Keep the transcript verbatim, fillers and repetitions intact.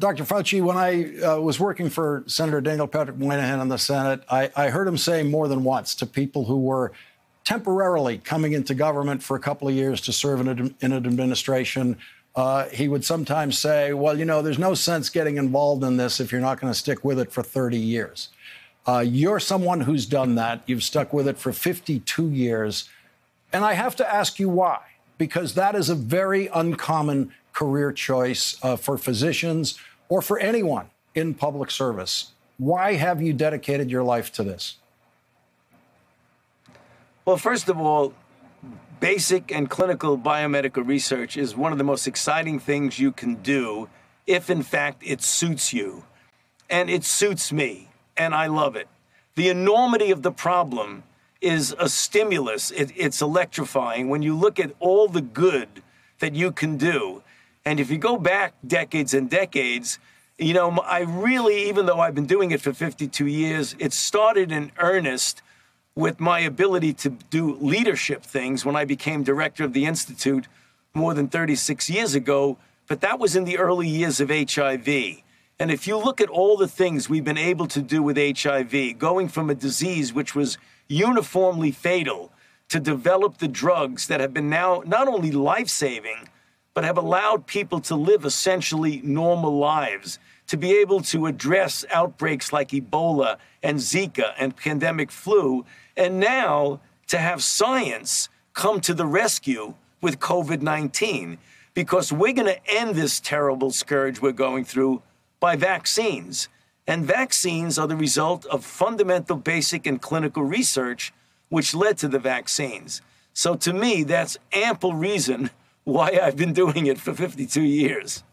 Doctor Fauci, when I uh, was working for Senator Daniel Patrick Moynihan in the Senate, I, I heard him say more than once to people who were temporarily coming into government for a couple of years to serve in, a, in an administration, uh, he would sometimes say, well, you know, there's no sense getting involved in this if you're not going to stick with it for thirty years. Uh, you're someone who's done that. You've stuck with it for fifty-two years. And I have to ask you why, because that is a very uncommon career choice uh, for physicians or for anyone in public service. Why have you dedicated your life to this? Well, first of all, basic and clinical biomedical research is one of the most exciting things you can do if, in fact, it suits you. And it suits me, and I love it. The enormity of the problem is a stimulus. It, it's electrifying when you look at all the good that you can do. And if you go back decades and decades, you know, I really, even though I've been doing it for fifty-two years, it started in earnest with my ability to do leadership things when I became director of the Institute more than thirty-six years ago. But that was in the early years of H I V. And if you look at all the things we've been able to do with H I V, going from a disease which was uniformly fatal to develop the drugs that have been now not only life-saving, but have allowed people to live essentially normal lives, to be able to address outbreaks like Ebola and Zika and pandemic flu, and now to have science come to the rescue with COVID nineteen, because we're going to end this terrible scourge we're going through by vaccines. And vaccines are the result of fundamental, basic, and clinical research, which led to the vaccines. So to me, that's ample reason why I've been doing it for fifty-two years.